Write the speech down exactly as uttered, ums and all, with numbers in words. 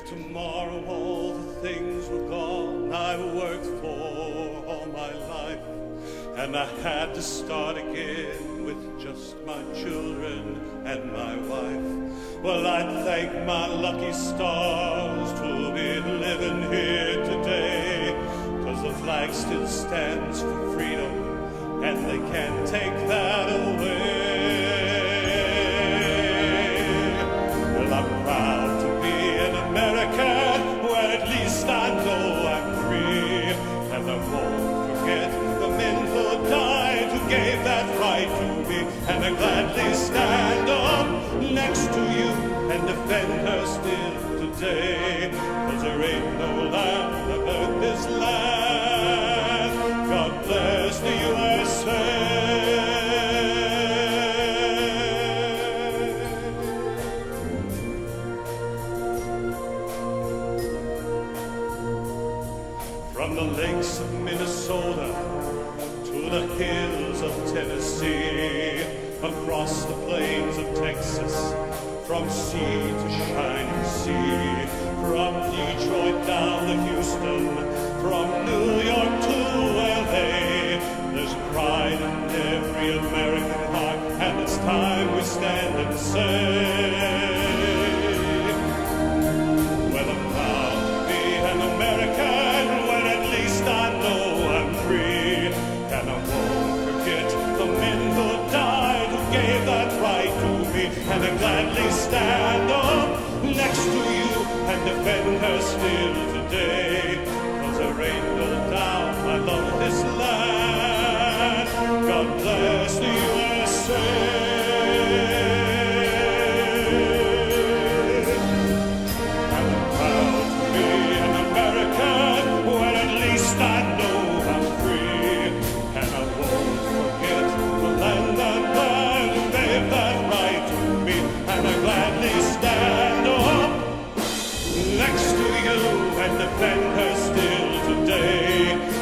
tomorrow all the things were gone I've worked for all my life, and I had to start again with just my children and my wife. Well, I thank my lucky stars to be living here today, 'cause the flag still stands for freedom, and they can't take that away. Well, I'm proud to be an American, where at least I know I'm free, and I won't forget the men who died, who gave that right to me, and I gladly stand up next to you and defend her still today, 'cause there ain't no land above this land. God bless the U S A. From the lakes of Minnesota to the hills of Tennessee, across the plains of Texas, from sea to shining sea, from Detroit down to Houston, from New York to L A, there's pride in every American heart, and it's time we stand and say, well, I'm proud to be an American, when at least I know I'm free, and I won't forget the men who died, who gave that right to me, and I gladly stand up next to you and defend her still today, 'cause there ain't no doubt I love this land. God bless the U S A. And I'm proud to be an American, when at least I know I'm free, and I won't forget the land and man who gave that right to me, and I gladly stand up next to you and defend her still today.